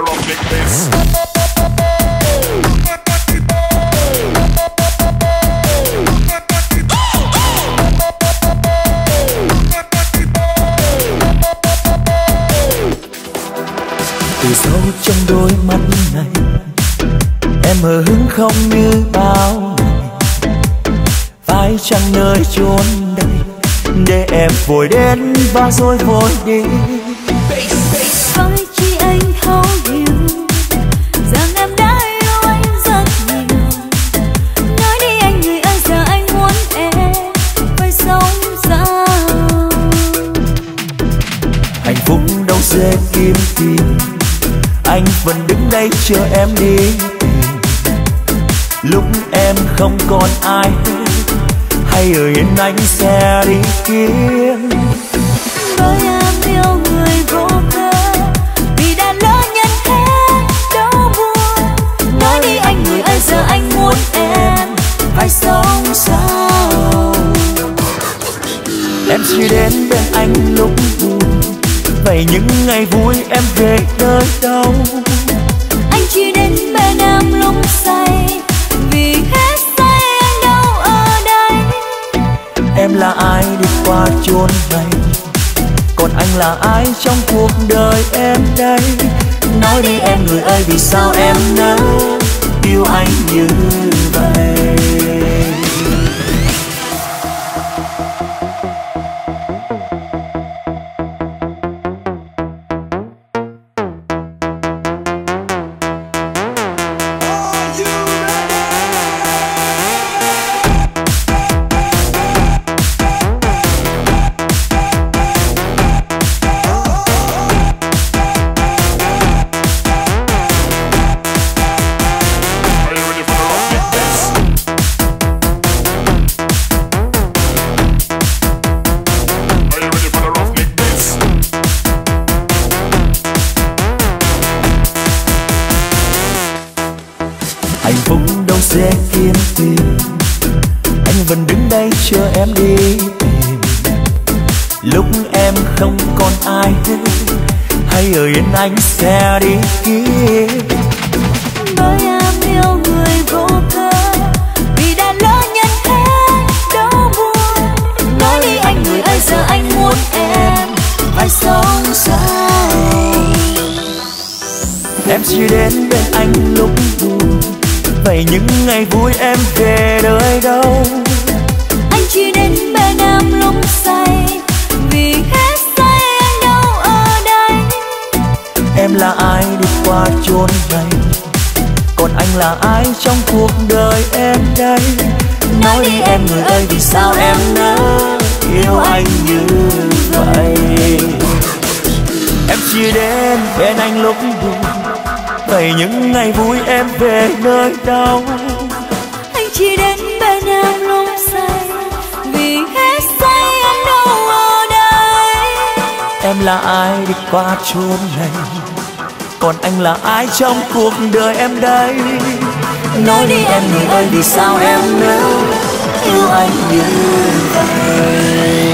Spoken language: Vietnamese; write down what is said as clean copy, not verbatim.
rough like this. Từ sâu trong đôi mắt này em hờ hững không như bao ngày, phải chăng nơi chốn đây để em vội đến và rồi vội đi. Phải chi anh thấu hiểu rằng em đã yêu anh rất nhiều. Nói đi anh người ơi, giờ anh muốn em phải sống sao. Hạnh phúc đâu dễ kiếm tìm, anh vẫn đứng đây chờ em đi tìm. Lúc em không còn ai hay ở yên anh sẽ đi kiếm. Bởi em yêu người vô cớ, vì đã lỡ nhận hết đau buồn. Nói đi anh người ơi, giờ anh muốn em phải sống sao. Em chỉ đến bên anh lúc buồn, vậy những ngày vui em về nơi đâu? Anh chỉ đến bên em lúc say, vì hết say anh đâu ở đây. Em là ai đi qua chốn này, còn anh là ai trong cuộc đời em đây? Nói đi em người ơi, vì sao em nỡ yêu anh như vậy? Hạnh phúc đâu dễ kiếm tìm, anh vẫn đứng đây chờ em đi tìm. Lúc em không còn ai hay ở yên anh sẽ đi kiếm. Bởi em yêu người vô cớ, vì đã lỡ nhận hết đau buồn. Nói đi anh người ơi, giờ anh muốn em phải sống sao. Em chỉ đến bên anh lúc buồn, vậy những ngày vui em về nơi đâu? Anh chỉ đến bên em lúc say, vì hết say anh đâu ở đây. Em là ai đi qua chốn này, còn anh là ai trong cuộc đời em đây? Nói đi em người ơi, vì sao em nỡ yêu anh như vậy? Em chỉ đến bên anh lúc buồn, vậy những ngày vui em về nơi đâu? Anh chỉ đến bên em lúc say, vì hết say anh đâu ở đây. Em là ai đi qua chốn này, còn anh là ai trong cuộc đời em đây? Nói đi em người ơi, vì sao em nỡ yêu anh như vậy?